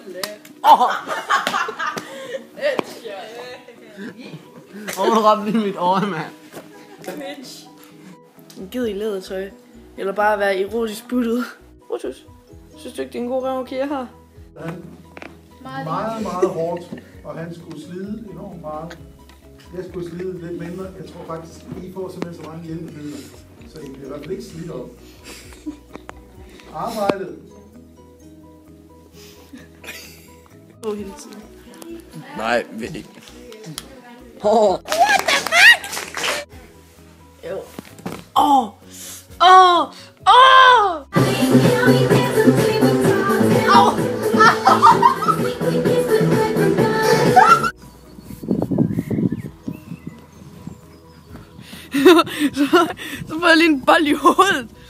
Hun ramte lige mit øje, mand. Gid i lædertøj. Eller bare være erotisk buttet. Brutus, synes du ikke, det er en god røv, jeg har? Meget hårdt, og han skulle slide enormt meget. Jeg skulle slide lidt mindre. Jeg tror faktisk, at I får simpelthen så mange hjælpemidler, så I bliver i hvert fald ikke slidt op. Arbejdet. Hele tiden. Nej, vi ikke. What the fuck? Jo. Åh! Åh! Åh! Så får jeg lige en bold i hovedet.